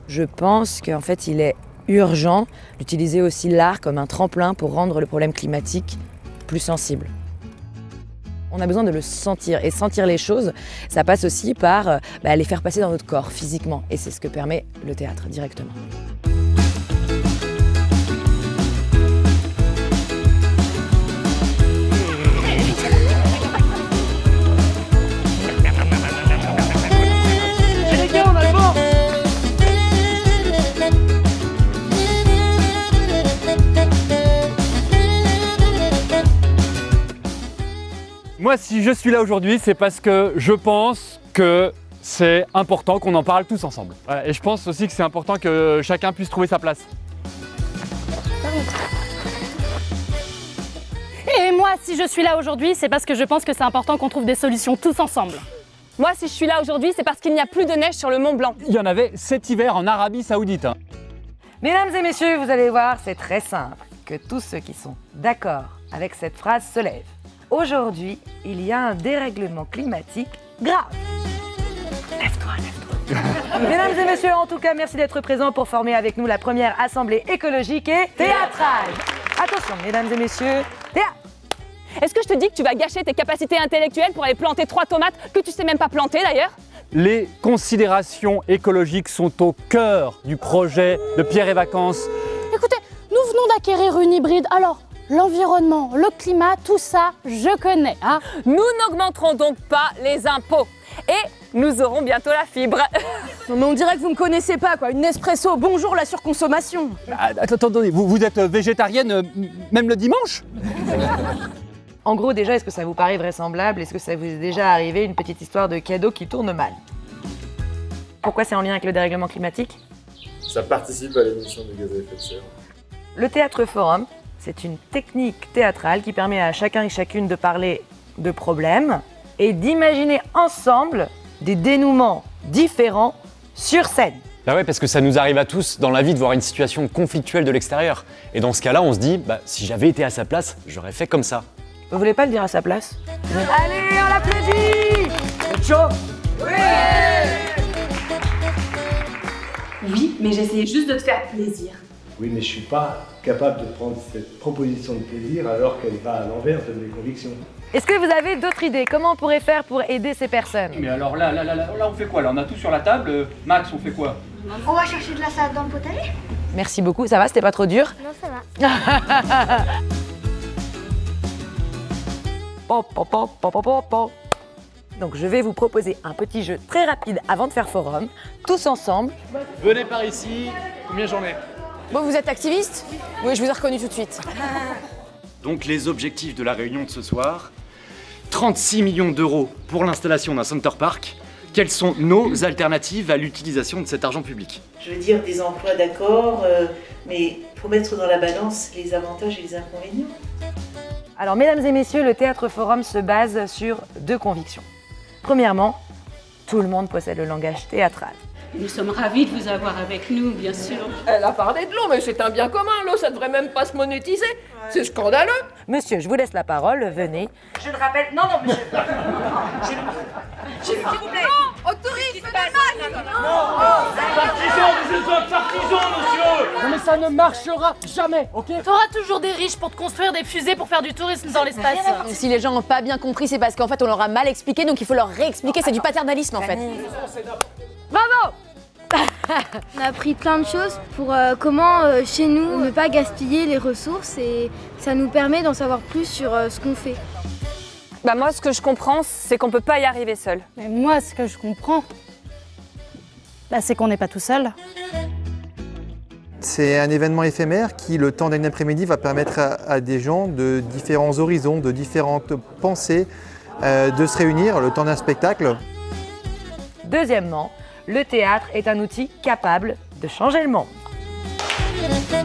Je pense qu'en fait, il est urgent d'utiliser aussi l'art comme un tremplin pour rendre le problème climatique plus sensible. On a besoin de le sentir, et sentir les choses, ça passe aussi par les faire passer dans notre corps, physiquement. Et c'est ce que permet le théâtre, directement. Moi, si je suis là aujourd'hui, c'est parce que je pense que c'est important qu'on en parle tous ensemble. Voilà, et je pense aussi que c'est important que chacun puisse trouver sa place. Et moi, si je suis là aujourd'hui, c'est parce que je pense que c'est important qu'on trouve des solutions tous ensemble. Moi, si je suis là aujourd'hui, c'est parce qu'il n'y a plus de neige sur le Mont Blanc. Il y en avait cet hiver en Arabie Saoudite. Mesdames et messieurs, vous allez voir, c'est très simple, que tous ceux qui sont d'accord avec cette phrase se lèvent. Aujourd'hui, il y a un dérèglement climatique grave. Lève-toi, lève-toi. Mesdames et messieurs, en tout cas, merci d'être présents pour former avec nous la première assemblée écologique et théâtrale. Attention, mesdames et messieurs, théâtre. Est-ce que je te dis que tu vas gâcher tes capacités intellectuelles pour aller planter 3 tomates que tu sais même pas planter d'ailleurs? Les considérations écologiques sont au cœur du projet de Pierre et Vacances. Écoutez, nous venons d'acquérir une hybride, alors l'environnement, le climat, tout ça, je connais. Hein. Nous n'augmenterons donc pas les impôts. Et nous aurons bientôt la fibre. Non mais on dirait que vous me connaissez pas quoi, une Nespresso, bonjour la surconsommation. Attendez, vous êtes végétarienne même le dimanche? En gros, déjà, est-ce que ça vous paraît vraisemblable? Est-ce que ça vous est déjà arrivé une petite histoire de cadeau qui tourne mal? Pourquoi c'est en lien avec le dérèglement climatique? Ça participe à l'émission de gaz à effet de serre. Le théâtre forum, c'est une technique théâtrale qui permet à chacun et chacune de parler de problèmes et d'imaginer ensemble des dénouements différents sur scène. Bah ouais, parce que ça nous arrive à tous dans la vie de voir une situation conflictuelle de l'extérieur. Et dans ce cas-là, on se dit, si j'avais été à sa place, j'aurais fait comme ça. Vous voulez pas le dire à sa place? Allez, on l'applaudit! C'est chaud? Oui! Oui, mais j'essayais juste de te faire plaisir. Oui, mais je suis pas capable de prendre cette proposition de plaisir alors qu'elle va à l'envers de mes convictions. Est-ce que vous avez d'autres idées? Comment on pourrait faire pour aider ces personnes? Mais alors là, on fait quoi? Là, on a tout sur la table. Max, on fait quoi? On va chercher de la salade dans le potager. Merci beaucoup. Ça va? C'était pas trop dur? Non, ça va. Donc je vais vous proposer un petit jeu très rapide avant de faire forum, tous ensemble. Venez par ici. Combien j'en ai? Bon, vous êtes activiste? Oui, je vous ai reconnu tout de suite. Donc les objectifs de la réunion de ce soir, 36 millions d'euros pour l'installation d'un Center Park. Quelles sont nos alternatives à l'utilisation de cet argent public? Je veux dire des emplois d'accord, mais il faut mettre dans la balance les avantages et les inconvénients. Alors mesdames et messieurs, le théâtre forum se base sur 2 convictions. Premièrement, tout le monde possède le langage théâtral. Nous sommes ravis de vous avoir avec nous, bien sûr. Elle a parlé de l'eau, mais c'est un bien commun, l'eau, ça devrait même pas se monétiser. Ouais. C'est scandaleux. Monsieur, je vous laisse la parole, venez. Je le rappelle, non, monsieur. S'il vous plaît. Non, autorise, c'est normal. Partisan, vous êtes un partisan, monsieur. Non mais ça ne marchera jamais, ok? T'auras toujours des riches pour te construire des fusées pour faire du tourisme dans l'espace. Si les gens n'ont pas bien compris, c'est parce qu'en fait on leur a mal expliqué, donc il faut leur réexpliquer, c'est du paternalisme en fait. Bravo! On a appris plein de choses pour comment, chez nous, ne pas gaspiller les ressources et ça nous permet d'en savoir plus sur ce qu'on fait. Moi, ce que je comprends, c'est qu'on peut pas y arriver seul. Mais moi, ce que je comprends, c'est qu'on n'est pas tout seul. C'est un événement éphémère qui, le temps d'un après-midi, va permettre à des gens de différents horizons, de différentes pensées, de se réunir le temps d'un spectacle. Deuxièmement, le théâtre est un outil capable de changer le monde.